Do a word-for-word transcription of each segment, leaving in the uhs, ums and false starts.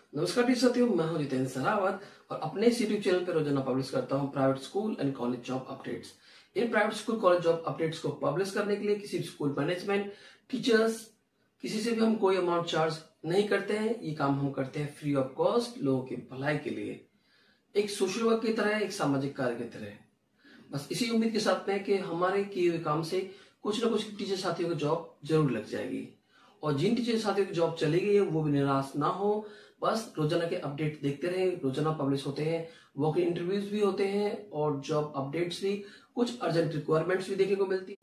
नमस्कार टी साथियों, मैं हूं जितेंद्र सरावत और अपने इस यूट्यूब चैनल पर रोजाना पब्लिश करता हूं private school and college job updates. इन private school college job updates को पब्लिश करने के लिए किसी भी स्कूल मैनेजमेंट, टीचर्स, किसी से भी हम कोई अमाउंट चार्ज नहीं करते हैं। ये काम हम करते हैं फ्री ऑफ कॉस्ट, लोगों की भलाई के लिए, एक सोशल वर्क की तरह, एक सामाजिक कार्य की तरह। बस इसी उम्मीद के साथ में कि हमारे किए हुए काम से कुछ ना कुछ टीचर साथियों को जॉब जरूर लग जाएगी, और जिन टीचर साथियों की जॉब चली गई है वो भी निराश ना हो। बस रोजाना के अपडेट देखते रहे, रोजाना पब्लिश होते हैं, वॉक इन इंटरव्यूज भी होते हैं और जॉब अपडेट्स भी, कुछ अर्जेंट रिक्वायरमेंट्स भी देखने को मिलती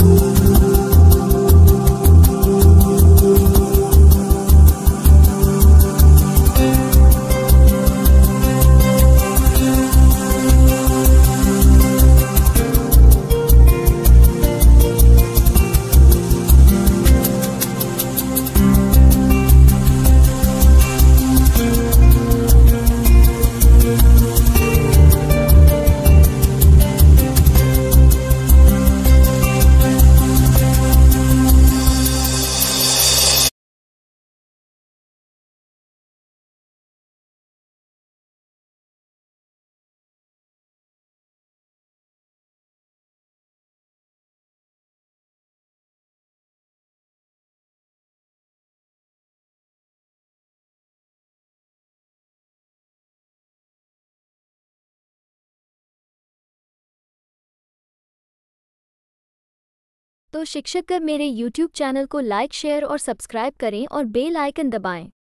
तो शिक्षक कर मेरे यूट्यूब चैनल को लाइक, शेयर और सब्सक्राइब करें और बेल आइकन दबाएं।